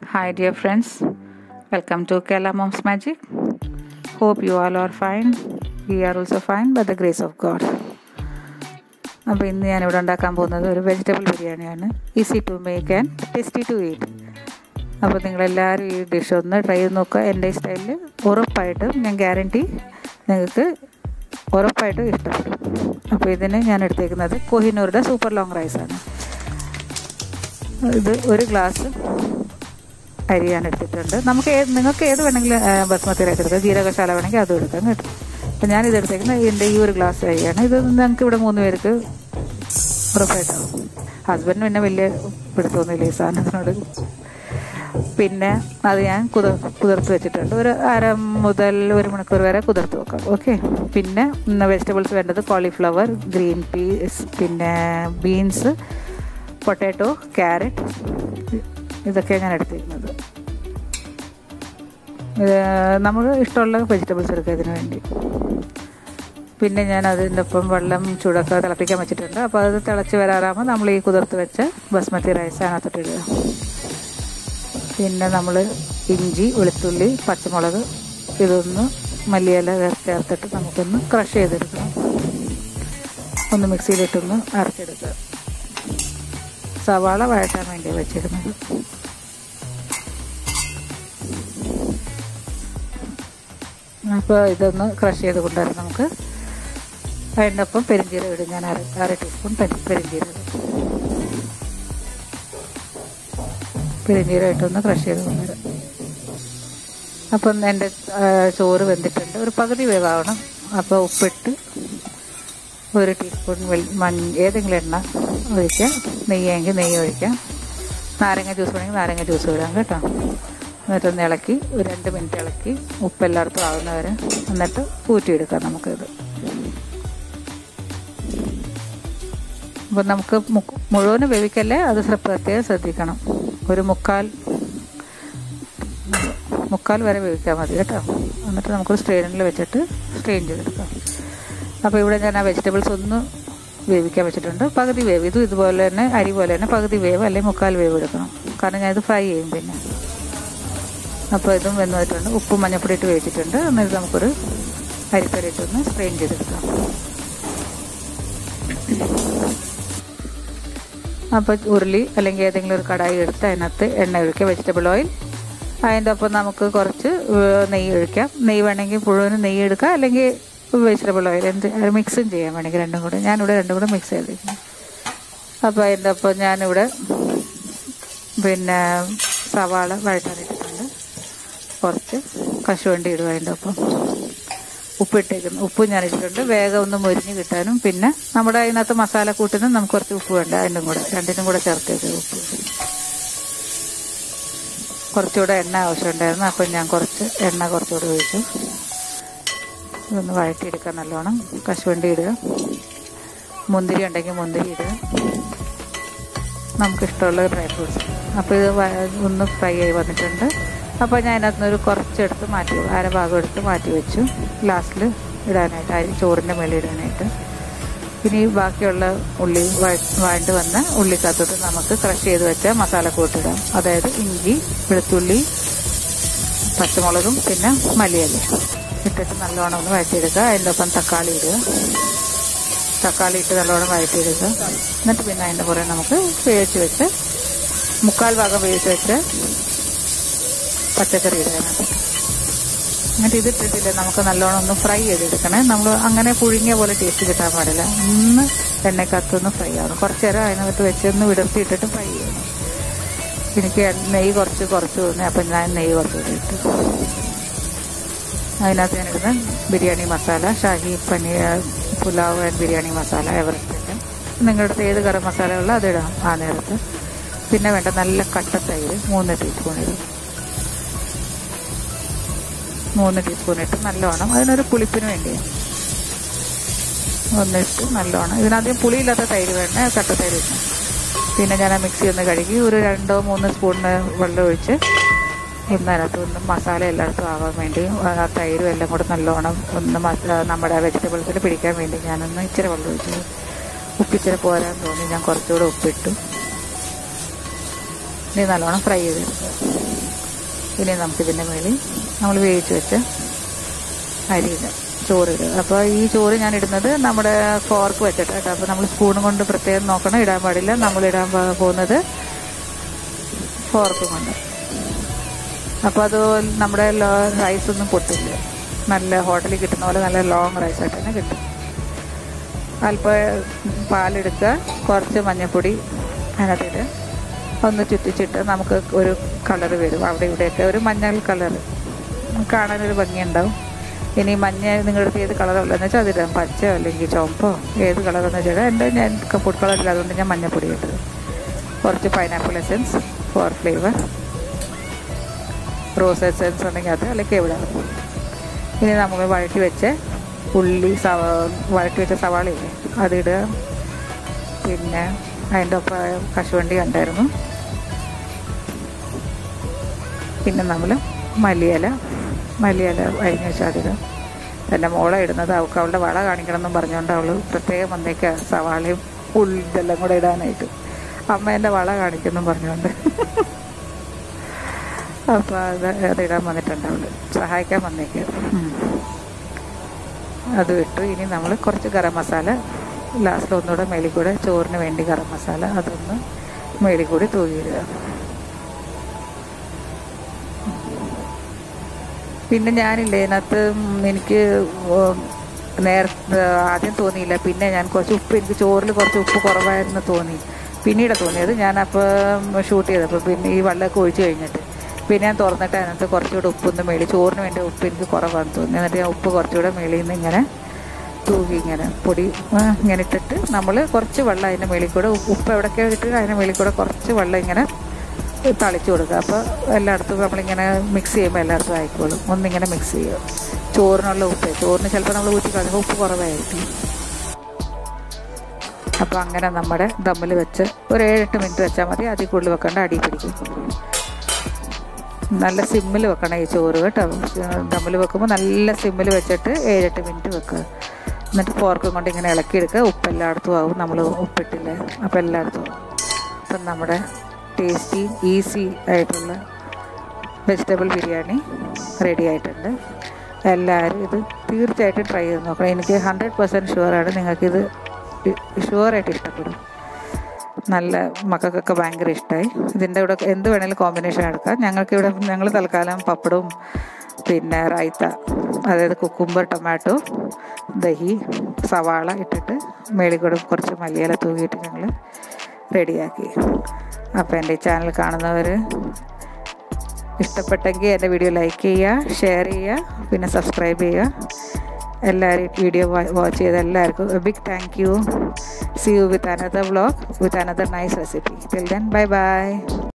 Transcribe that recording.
Hi dear friends, welcome to Kerala Mom's Magic. Hope you all are fine. We are also fine by the grace of God. അപ്പോൾ ഇന്ന് ഞാനിവിടെ ഉണ്ടാക്കാൻ പോകുന്നത് ഒരു vegetable ബിരിയാണിയാണ്. Easy to make and tasty to eat. അപ്പോൾ നിങ്ങളെല്ലാവരും ഈ ഡിഷ് ഒന്ന് ട്രൈ ചെയ്ത് നോക്കുക. എൻ്റെ സ്റ്റൈലിൽ ഉറപ്പായിട്ടും ഞാൻ ഗ്യാരണ്ടി നിങ്ങൾക്ക് ഉറപ്പായിട്ടും ഇഷ്ടപ്പെടും. അപ്പോൾ ഇതിന് ഞാൻ എടുത്തേക്കുന്നത് കോഹിനൂറിൻ്റെ സൂപ്പർ ലോങ് റൈസാണ്. ഇത് ഒരു ഗ്ലാസ് അരി ഞാൻ എടുത്തിട്ടുണ്ട്. നിങ്ങൾക്ക് ഏത് വേണമെങ്കിലും ബസ്മതി റൈസ് എടുക്കാം, ജീരകശാല വേണമെങ്കിൽ അതും എടുക്കാം കേട്ടോ. അപ്പം ഞാനിത് എടുത്തേക്കുന്നത് എൻ്റെ ഈ ഒരു ഗ്ലാസ് അരിയാണ്. ഇത് ഞങ്ങൾക്ക് ഇവിടെ 3 പേർക്ക് ഉറപ്പായിട്ടാവും. ഹസ്ബൻഡിന് പിന്നെ വലിയ പിടുത്തമൊന്നുമില്ല ഈ സാധനത്തിനോട്. പിന്നെ അത് ഞാൻ കുതിർത്ത് വെച്ചിട്ടുണ്ട്. ഒരു 1/2 മുതൽ 1 മണിക്കൂർ വരെ കുതിർത്ത് വെക്കാം. ഓക്കെ. പിന്നെ വെജിറ്റബിൾസ് വേണ്ടത് കോളിഫ്ലവർ, ഗ്രീൻ പീസ്, പിന്നെ ബീൻസ്, പൊട്ടാറ്റോ, ക്യാരറ്റ്, ഇതൊക്കെയാണ് ഞാൻ എടുത്തിരിക്കുന്നത്. നമുക്ക് ഇഷ്ടമുള്ള വെജിറ്റബിൾസ് എടുക്കുക ഇതിന് വേണ്ടി. പിന്നെ ഞാൻ അതിൻ്റെ ഒപ്പം വെള്ളം ചൂടൊക്കെ തിളപ്പിക്കാൻ വെച്ചിട്ടുണ്ട്. അപ്പോൾ അത് തിളച്ച് വരാറാകുമ്പോൾ നമ്മൾ ഈ കുതിർത്ത് വെച്ച ബസ്മതി റൈസ് അതിനകത്തോട്ട് ഇടുക. പിന്നെ നമ്മൾ ഇഞ്ചി, വെളുത്തുള്ളി, പച്ചമുളക് ഇതൊന്ന് മല്ലിയില ചേർത്തിട്ട് നമുക്കൊന്ന് ക്രഷ് ചെയ്തെടുക്കണം. ഒന്ന് മിക്സിയിലിട്ടൊന്ന് അരച്ചെടുക്കുക. സവാള വഴറ്റാൻ വേണ്ടി വെച്ചിരുന്നത്. അപ്പോൾ ഇതൊന്ന് ക്രഷ് ചെയ്ത് കൊണ്ടുവരാം നമുക്ക്. അതിൻ്റെ ഒപ്പം പെരിഞ്ചീരകം ഇടും. ഞാൻ 1/2 ടീസ്പൂൺ പെരിഞ്ചീരകം ഇട്ടൊന്ന് ക്രഷ് ചെയ്ത് കൊണ്ടുവരാം. അപ്പം എൻ്റെ ചോറ് വെന്തിട്ടുണ്ട്. ഒരു പകുതി വേവാവണം. അപ്പോൾ ഉപ്പിട്ട് 1 ടീസ്പൂൺ ഏതെങ്കിലും എണ്ണ ഒഴിക്കാം. നെയ്യെങ്കിൽ നെയ്യ് ഒഴിക്കാം. നാരങ്ങ ജ്യൂസ് വേണമെങ്കിൽ നാരങ്ങ ജ്യൂസ് ഇടാം കേട്ടോ. എന്നിട്ടൊന്ന് ഇളക്കി 2 മിനിറ്റ് ഇളക്കി ഉപ്പെല്ലായിടത്തും ആവുന്നവരെ എന്നിട്ട് ഊറ്റിയെടുക്കാം നമുക്കിത്. അപ്പം നമുക്ക് മുഴുവനും വേവിക്കല്ലേ, അത് പ്രത്യേകം ശ്രദ്ധിക്കണം. ഒരു മുക്കാൽ വരെ വേവിക്കാൻ മതി കേട്ടോ. എന്നിട്ട് നമുക്കൊരു സ്ട്രെയിനിൽ വെച്ചിട്ട് സ്ട്രെയിൻ ചെയ്തെടുക്കാം. അപ്പോൾ ഇവിടെ ഞാൻ ആ വെജിറ്റബിൾസ് ഒന്ന് വേവിക്കാൻ വെച്ചിട്ടുണ്ട്. പകുതി വേവ്. ഇതുപോലെ തന്നെ അരി പോലെ തന്നെ പകുതി വേവ് അല്ലെങ്കിൽ മുക്കാൽ വേവ് എടുക്കണം. കാരണം ഞാൻ ഇത് ഫ്രൈ ചെയ്യും പിന്നെ. അപ്പോൾ ഇതും വെന്തിട്ടുണ്ട്. ഉപ്പും മഞ്ഞപ്പൊടി ഇട്ട് വേവിച്ചിട്ടുണ്ട്. എന്നിട്ട് നമുക്കൊരു അരിപ്പരിട്ടൊന്ന് സ്ട്രെയിൻ ചെയ്തെടുക്കാം. അപ്പോൾ ഉരുളി അല്ലെങ്കിൽ ഏതെങ്കിലും ഒരു കടായി എടുത്ത് അതിനകത്ത് എണ്ണ ഒഴിക്കുക, വെജിറ്റബിൾ ഓയിൽ. അതിൻ്റെ ഒപ്പം നമുക്ക് കുറച്ച് നെയ്യ് ഒഴിക്കാം. നെയ്യ് വേണമെങ്കിൽ മുഴുവനും നെയ്യ് എടുക്കാം, അല്ലെങ്കിൽ വെജിറ്റബിൾ ഓയിൽ മിക്സും ചെയ്യാൻ വേണമെങ്കിൽ രണ്ടും കൂടെ. ഞാനിവിടെ രണ്ടും കൂടെ മിക്സ് ചെയ്തിരിക്കുന്നു. അപ്പോൾ അതിൻ്റെ ഒപ്പം ഞാനിവിടെ പിന്നെ സവാള വഴറ്റാനിട്ടിട്ടുണ്ട്. കുറച്ച് കശുവണ്ടി ഇടുക. അതിൻ്റെ ഒപ്പം ഉപ്പിട്ടേക്കുന്നു. ഉപ്പ് ഞാൻ ഇട്ടിട്ടുണ്ട് വേഗം ഒന്ന് മൊരിഞ്ഞ് കിട്ടാനും. പിന്നെ നമ്മുടെ അതിനകത്ത് മസാല കൂട്ടിന് നമുക്ക് കുറച്ച് ഉപ്പ് വേണ്ട. രണ്ടിനും കൂടെ ചേർത്തേക്ക് ഉപ്പ്. കുറച്ചുകൂടെ എണ്ണ ആവശ്യമുണ്ടായിരുന്നു. അപ്പം ഞാൻ എണ്ണ കുറച്ചുകൂടെ ഒഴിച്ചു. ഇതൊന്ന് വഴറ്റിയെടുക്കുക നല്ലോണം. കശുവണ്ടി ഇടുക. മുന്തിരി ഉണ്ടെങ്കിൽ മുന്തിരി ഇടുക. നമുക്കിഷ്ടമുള്ള ഡ്രൈ ഫ്രൂട്ട്സ്. അപ്പോൾ ഇത് ഒന്ന് ഫ്രൈ ആയി വന്നിട്ടുണ്ട്. അപ്പോൾ ഞാൻ അതിനകത്തുനിന്ന് കുറച്ചെടുത്ത് മാറ്റി 1/2 ഭാഗം എടുത്ത് മാറ്റി വെച്ചു. ലാസ്റ്റിൽ ഇടാനായിട്ട് ചോറിൻ്റെ മേലെ ഇടാനായിട്ട്. ഇനി ബാക്കിയുള്ള ഉള്ളി വഴണ്ട് വന്ന ഉള്ളിക്കകത്തോട്ട് നമുക്ക് ക്രഷ് ചെയ്ത് വെച്ച മസാലക്കൂട്ടിടാം. അതായത് ഇഞ്ചി, വെളുത്തുള്ളി, പച്ചമുളകും പിന്നെ മല്ലിയില ഇട്ടിട്ട് നല്ലോണം ഒന്ന് വഴറ്റിയെടുക്കുക. അതിൻ്റെ ഒപ്പം തക്കാളി ഇടുക. തക്കാളി ഇട്ട് നല്ലോണം വഴറ്റിയെടുക്കുക. എന്നിട്ട് പിന്നെ അതിൻ്റെ പുറകെ നമുക്ക് വേവിച്ച് വെച്ച് 3/4 ഭാഗം വേവിച്ച് വെച്ച് പച്ചക്കറി ഇടാനായിട്ട്. എന്നിട്ട് ഇതിട്ടിട്ടില്ല നമുക്ക് നല്ലോണം ഒന്ന് ഫ്രൈ ചെയ്തെടുക്കണേ. നമ്മൾ അങ്ങനെ പുഴുങ്ങിയ പോലെ ടേസ്റ്റ് കിട്ടാൻ പാടില്ല. ഒന്ന് എണ്ണയ്ക്കകത്തൊന്ന് ഫ്രൈ ആവണം. കുറച്ച് നേരം അതിനകത്ത് വെച്ച് ഒന്ന് വിടർത്തിയിട്ടിട്ട് ഫ്രൈ ചെയ്യണം. എനിക്ക് നെയ്യ് കുറച്ച് തോന്നി. അപ്പം ഞാൻ നെയ്യ് കുറച്ചുകൂടി ഇട്ടു. അതിനകത്ത് ഞാനിടുന്ന ബിരിയാണി മസാല, ഷാഹി പനീർ പുലാവ് ആൻഡ് ബിരിയാണി മസാല, എവറസ്റ്റ്. നിങ്ങളുടെ അടുത്ത് ഏത് ഗരം മസാല ഉള്ള അതിടാം ആ നേരത്ത്. പിന്നെ വേണ്ട നല്ല കട്ട തൈര് 3 ടീസ്പൂൺ ഇടും. 3 ടീസ്പൂൺ ഇട്ട് നല്ലോണം അതിനൊരു പുളിപ്പിന് വേണ്ടിയാണ് ഒന്നിട്ട് നല്ലോണം. ഇതിനകത്ത് പുളിയില്ലാത്ത തൈര് വേണ്ട, കട്ട തൈര് ഇട്ടു. പിന്നെ ഞാൻ ആ മിക്സി ഒന്ന് കഴുകി ഒരു 2-3 സ്പൂണിന് വെള്ളം ഒഴിച്ച് അതിനകത്ത് മസാല എല്ലായിടത്തും ആവാൻ വേണ്ടി ആ തൈരും എല്ലാം കൂടെ നല്ലോണം നമ്മുടെ വെജിറ്റബിൾസിൽ പിടിക്കാൻ വേണ്ടി ഞാനൊന്ന് ഇച്ചിരി വെള്ളം ഒഴിച്ചു. ഉപ്പിച്ചിരി പോരാൻ തോന്നി ഞാൻ കുറച്ചുകൂടെ ഉപ്പിട്ടു. ഇനി നല്ലോണം ഫ്രൈ ചെയ്തെടുക്കുക. ഇനി നമുക്കിതിൻ്റെ മേളിൽ നമ്മൾ വേവിച്ച് വെച്ച അരിയിടുക, ചോറിടുക. അപ്പോൾ ഈ ചോറ് ഞാൻ ഇടുന്നത് നമ്മുടെ ഫോർക്ക് വെച്ചിട്ട് കേട്ടോ. അപ്പോൾ നമ്മൾ സ്പൂണും കൊണ്ട് പ്രത്യേകം നോക്കണം, ഇടാൻ പാടില്ല. നമ്മളിടാൻ പോകുന്നത് ഫോർക്കും കൊണ്ട്. അപ്പോൾ അത് നമ്മുടെ റൈസൊന്നും പൊട്ടില്ല, നല്ല ഹോട്ടലിൽ കിട്ടുന്ന പോലെ നല്ല ലോങ് റൈസായിട്ട് തന്നെ കിട്ടും. അല്പം പാലെടുക്കുക, കുറച്ച് മഞ്ഞൾപ്പൊടി അതിനകത്തിട്ട് ഒന്ന് ചുറ്റിച്ചിട്ട് നമുക്ക് ഒരു കളറ് വരും. അവിടെ ഇവിടെയൊക്കെ ഒരു മഞ്ഞൾ കളറ് കാണാനൊരു ഭംഗിയുണ്ടാവും. ഇനി മഞ്ഞ നിങ്ങളുടെ അടുത്ത് ഏത് കളറുള്ളതെന്ന് വെച്ചാൽ അതിടാം, പച്ചയോ അല്ലെങ്കിൽ ചുവപ്പോ ഏത് കളറെന്ന് വെച്ചാൽ. എൻ്റെ ഞാൻ ഫുഡ് കളറില്ല, അതുകൊണ്ട് ഞാൻ മഞ്ഞപ്പൊടി ഇട്ടത്. കുറച്ച് pineapple essence for flavour, rose essence ഉണ്ടെങ്കിൽ അത്, അല്ലെങ്കിൽ എവിടെ. ഇനി നമ്മൾ വഴറ്റി വെച്ച് ഉള്ളി വഴറ്റി വെച്ച സവാളയില്ലേ അതിടുക. പിന്നെ അതിൻ്റെ ഒപ്പം കശുവണ്ടി ഉണ്ടായിരുന്നു. പിന്നെ നമ്മൾ മല്ലിയില അരിഞ്ഞ് വെച്ചാൽ അതിടുക. എൻ്റെ മോളെ ഇടുന്നത് അവളുടെ വള കാണിക്കണമെന്നും പറഞ്ഞുകൊണ്ട് അവൾ പ്രത്യേകം വന്നേക്കുക സവാളയും ഉള്ളി ഇതെല്ലാം കൂടെ ഇടാനായിട്ട്. അമ്മ എൻ്റെ വള കാണിക്കുമെന്നും പറഞ്ഞുകൊണ്ട് അപ്പോൾ അതിടാൻ വന്നിട്ടുണ്ട്, അവൾ സഹായിക്കാൻ വന്നേക്കുക. അത് ഇട്ടു. ഇനി നമ്മൾ കുറച്ച് ഗരം മസാല ലാസ്റ്റിൽ ഒന്നുകൂടെ മേളിൽ കൂടെ, ചോറിന് വേണ്ടി ഗരം മസാല അതൊന്ന് മേളിൽ കൂടി തൂകിയിടുക. പിന്നെ ഞാനില്ലേ ഇതിനകത്ത് എനിക്ക് ആദ്യം തോന്നിയില്ല, പിന്നെ ഞാൻ കുറച്ച് ഉപ്പ്, എനിക്ക് ചോറിൽ കുറച്ച് ഉപ്പ് കുറവായിരുന്നു തോന്നി. പിന്നീടാണ് തോന്നിയത് ഞാനപ്പോൾ ഷൂട്ട് ചെയ്തപ്പോൾ. പിന്നെ ഈ വെള്ളമൊക്കെ ഒഴിച്ച് കഴിഞ്ഞിട്ട് പിന്നെ ഞാൻ തുറന്നിട്ട് അതിനകത്ത് കുറച്ചുകൂടെ ഉപ്പൊന്ന് മേളി, ചോറിന് വേണ്ടി ഉപ്പ് എനിക്ക് കുറവാണെന്ന് തോന്നി. എന്നിട്ട് ഞാൻ ഉപ്പ് കുറച്ചുകൂടെ മേളിൽ നിന്ന് ഇങ്ങനെ തൂകി ഇങ്ങനെ പൊടി ഇങ്ങനെ ഇട്ടിട്ട് നമ്മൾ കുറച്ച് വെള്ളം അതിൻ്റെ മേളിൽ കൂടെ, ഉപ്പ് എവിടെയൊക്കെ ഇട്ടിട്ട് അതിൻ്റെ മേളിൽ കൂടെ കുറച്ച് വെള്ളം ഇങ്ങനെ തളിച്ച് കൊടുക്കുക. അപ്പോൾ എല്ലായിടത്തും നമ്മളിങ്ങനെ മിക്സ് ചെയ്യുമ്പോൾ എല്ലായിടത്തും ആയിക്കോളും. ഒന്നിങ്ങനെ മിക്സ് ചെയ്യുക. ചോറിനുള്ള ഉപ്പ്, ചോറിന് ചിലപ്പോൾ നമ്മൾ ഊറ്റി കളയുമ്പോൾ ഉപ്പ് കുറവായിരിക്കും. അപ്പോൾ അങ്ങനെ നമ്മുടെ ദമ്മിൽ വെച്ച് ഒരു 7-8 മിനിറ്റ് വെച്ചാൽ മതി, അതിൽ കൂടുതൽ വെക്കേണ്ട, അടി പിടിക്കും. നല്ല സിമ്മിൽ വെക്കണം ഈ ചോറ് കേട്ടോ. ദമ്മിൽ വെക്കുമ്പോൾ നല്ല സിമ്മിൽ വെച്ചിട്ട് 7-8 മിനിറ്റ് വെക്കുക. എന്നിട്ട് ഫോർക്കും കൊണ്ട് ഇങ്ങനെ ഇളക്കിയെടുക്കുക. ഉപ്പ് എല്ലായിടത്തും ആവും, നമ്മൾ ഉപ്പിട്ടില്ല അപ്പോൾ എല്ലായിടത്തും ആവും. അപ്പം നമ്മുടെ ടേസ്റ്റി ഈസി ആയിട്ടുള്ള വെജിറ്റബിൾ ബിരിയാണി റെഡി ആയിട്ടുണ്ട്. എല്ലാവരും ഇത് തീർച്ചയായിട്ടും ട്രൈ ചെയ്ത് നോക്കണം. എനിക്ക് 100% ഷുവറാണ് നിങ്ങൾക്കിത് ഷുവറായിട്ട് ഇഷ്ടപ്പെടും. നല്ല മക്കൾക്കൊക്കെ ഭയങ്കര ഇഷ്ടമായി. ഇതിൻ്റെ കൂടെ എന്ത് വേണേലും കോമ്പിനേഷൻ എടുക്കാം. ഞങ്ങൾ തൽക്കാലം പപ്പടവും പിന്നെ റൈത്ത, അതായത് കുക്കുംബർ, ടൊമാറ്റോ, ദഹി, സവാള ഇട്ടിട്ട് മേളിൽ കൂടെ കുറച്ച് മല്ലിയില തൂക്കിയിട്ട് ഞങ്ങൾ റെഡിയാക്കി. അപ്പോൾ എൻ്റെ ഈ ചാനൽ കാണുന്നവർ ഇഷ്ടപ്പെട്ടെങ്കിൽ എൻ്റെ വീഡിയോ ലൈക്ക് ചെയ്യുക, ഷെയർ ചെയ്യുക, പിന്നെ സബ്സ്ക്രൈബ് ചെയ്യുക. എല്ലാവരും വീഡിയോ വാച്ച് ചെയ്ത എല്ലാവർക്കും a big thank you. See you with another vlog with another nice recipe. Till then, bye bye.